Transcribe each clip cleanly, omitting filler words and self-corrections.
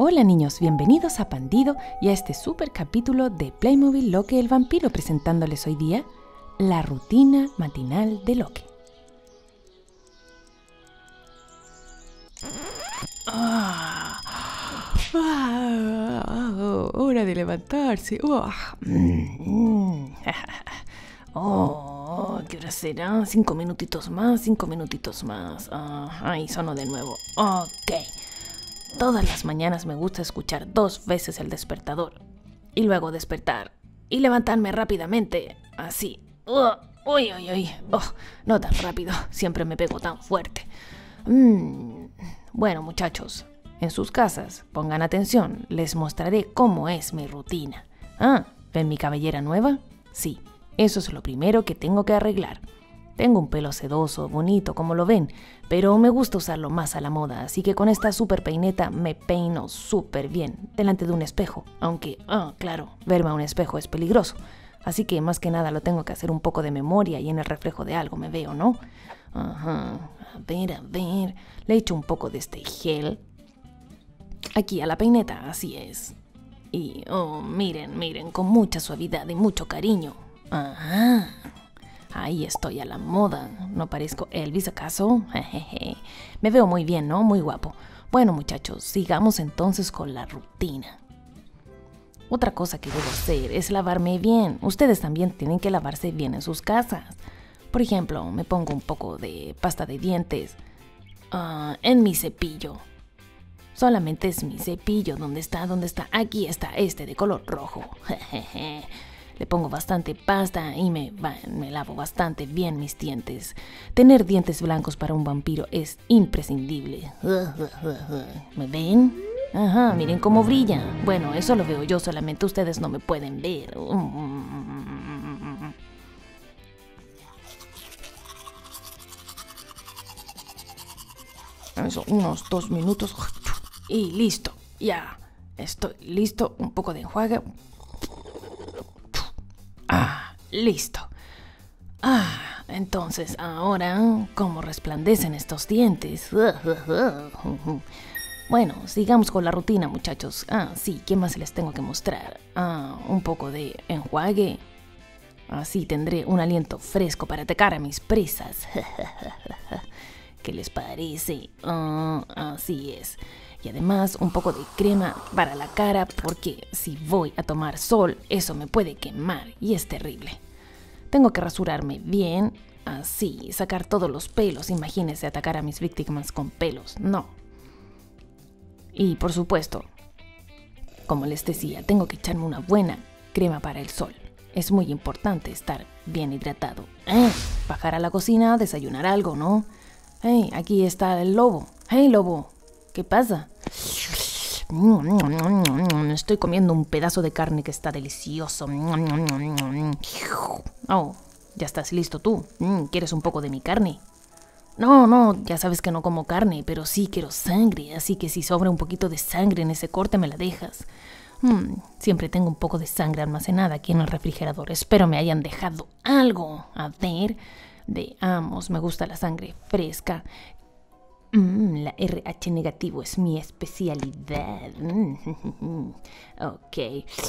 Hola niños, bienvenidos a Pandido y a este super capítulo de Playmobil Loque el vampiro, presentándoles hoy día la rutina matinal de Loque. Hora de levantarse. ¿Qué hora será? 5 minutitos más, 5 minutitos más. Ahí sonó de nuevo. Ok. Todas las mañanas me gusta escuchar 2 veces el despertador y luego despertar y levantarme rápidamente, así. Uy. No tan rápido, siempre me pego tan fuerte. Bueno, muchachos, en sus casas, pongan atención, les mostraré cómo es mi rutina. ¿Ven mi cabellera nueva? Sí, eso es lo primero que tengo que arreglar. Tengo un pelo sedoso, bonito, como lo ven, pero me gusta usarlo más a la moda, así que con esta super peineta me peino súper bien delante de un espejo, aunque, claro, verme a un espejo es peligroso, así que más que nada lo tengo que hacer un poco de memoria y en el reflejo de algo me veo, ¿no? A ver, le echo un poco de este gel aquí a la peineta, así es, y, miren, con mucha suavidad y mucho cariño. Ahí estoy a la moda. ¿No parezco Elvis acaso? Me veo muy bien, ¿no? Muy guapo. Bueno, muchachos, sigamos entonces con la rutina. Otra cosa que debo hacer es lavarme bien. Ustedes también tienen que lavarse bien en sus casas. Por ejemplo, me pongo un poco de pasta de dientes en mi cepillo. Solamente es mi cepillo. ¿Dónde está? Aquí está este de color rojo. Le pongo bastante pasta y me lavo bastante bien mis dientes. Tener dientes blancos para un vampiro es imprescindible. ¿Me ven? Miren cómo brilla. Bueno, eso lo veo yo, solamente ustedes no me pueden ver. Eso, unos 2 minutos. Y listo, ya. Estoy listo. Un poco de enjuague. Listo. Entonces, ahora, ¿cómo resplandecen estos dientes? Bueno, sigamos con la rutina, muchachos. Sí, ¿qué más les tengo que mostrar? Un poco de enjuague. Así tendré un aliento fresco para atacar a mis presas. ¿Qué les parece? Así es. Y además un poco de crema para la cara, porque si voy a tomar sol, eso me puede quemar y es terrible. Tengo que rasurarme bien, así, sacar todos los pelos. Imagínense atacar a mis víctimas con pelos, no. Y por supuesto, como les decía, tengo que echarme una buena crema para el sol. Es muy importante estar bien hidratado. Bajar a la cocina, desayunar algo, ¿no? Aquí está el lobo. Lobo, ¿qué pasa? Estoy comiendo un pedazo de carne que está delicioso. Ya estás listo tú. ¿Quieres un poco de mi carne? No, ya sabes que no como carne, pero sí quiero sangre, así que si sobra un poquito de sangre en ese corte me la dejas. Siempre tengo un poco de sangre almacenada aquí en el refrigerador. Espero me hayan dejado algo. A ver, veamos, me gusta la sangre fresca. La RH negativo es mi especialidad. Ok.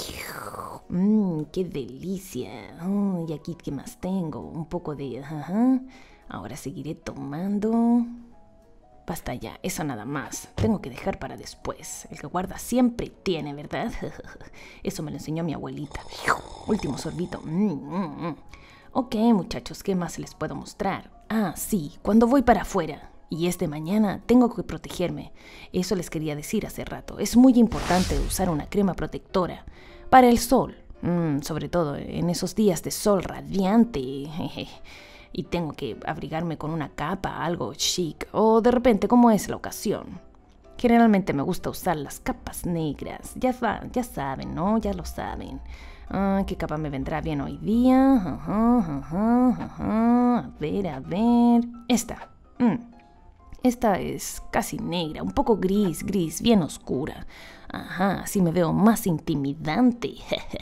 Qué delicia. Y aquí, ¿qué más tengo? Un poco de... Ahora seguiré tomando. Basta ya, eso nada más. Tengo que dejar para después. El que guarda siempre tiene, ¿verdad? Eso me lo enseñó mi abuelita. Último sorbito. Ok, muchachos, ¿qué más les puedo mostrar? Sí, cuando voy para afuera. Y es de mañana, tengo que protegerme. Eso les quería decir hace rato. Es muy importante usar una crema protectora para el sol. Sobre todo en esos días de sol radiante. Y tengo que abrigarme con una capa, algo chic. O de repente, como es la ocasión. Generalmente me gusta usar las capas negras. Ya saben, ¿no? Ya lo saben. ¿Qué capa me vendrá bien hoy día? A ver. Esta. Esta es casi negra, un poco gris, bien oscura. Así me veo más intimidante.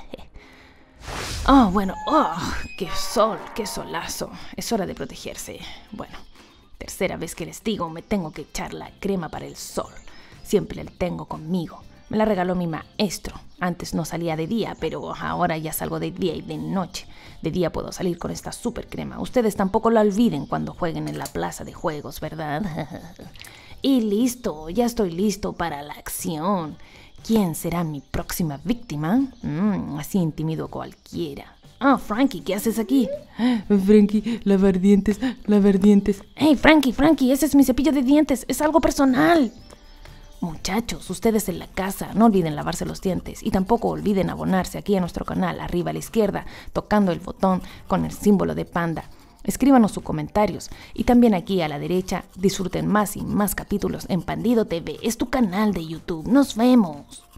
Bueno, qué sol, qué solazo. Es hora de protegerse. Bueno, tercera vez que les digo, me tengo que echar la crema para el sol. Siempre la tengo conmigo. Me la regaló mi maestro. Antes no salía de día, pero ahora ya salgo de día y de noche. De día puedo salir con esta super crema. Ustedes tampoco la olviden cuando jueguen en la plaza de juegos, ¿verdad? Y listo, ya estoy listo para la acción. ¿Quién será mi próxima víctima? Así intimido a cualquiera. Ah, Frankie, ¿qué haces aquí? Frankie, lavar dientes, lavar dientes. Hey, Frankie, ese es mi cepillo de dientes. Es algo personal. Muchachos, ustedes en la casa, no olviden lavarse los dientes y tampoco olviden abonarse aquí a nuestro canal, arriba a la izquierda, tocando el botón con el símbolo de panda. Escríbanos sus comentarios y también aquí a la derecha disfruten más y más capítulos en Pandido TV. Es tu canal de YouTube. ¡Nos vemos!